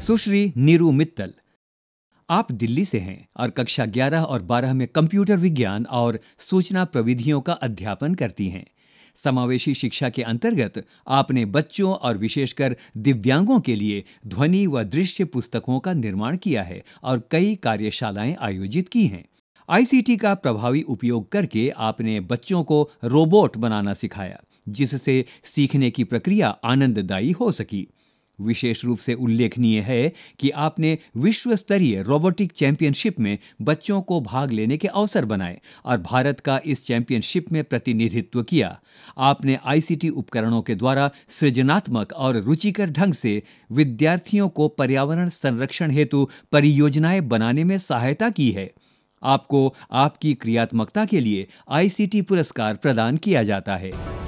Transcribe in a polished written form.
सुश्री नीरू मित्तल, आप दिल्ली से हैं और कक्षा 11 और 12 में कंप्यूटर विज्ञान और सूचना प्रविधियों का अध्यापन करती हैं। समावेशी शिक्षा के अंतर्गत आपने बच्चों और विशेषकर दिव्यांगों के लिए ध्वनि व दृश्य पुस्तकों का निर्माण किया है और कई कार्यशालाएं आयोजित की हैं। आईसीटी का प्रभावी उपयोग करके आपने बच्चों को रोबोट बनाना सिखाया, जिससे सीखने की प्रक्रिया आनंददायी हो सकी। विशेष रूप से उल्लेखनीय है कि आपने विश्व स्तरीय रोबोटिक चैंपियनशिप में बच्चों को भाग लेने के अवसर बनाए और भारत का इस चैंपियनशिप में प्रतिनिधित्व किया। आपने आईसीटी उपकरणों के द्वारा सृजनात्मक और रुचिकर ढंग से विद्यार्थियों को पर्यावरण संरक्षण हेतु परियोजनाएं बनाने में सहायता की है। आपको आपकी क्रियात्मकता के लिए आईसीटी पुरस्कार प्रदान किया जाता है।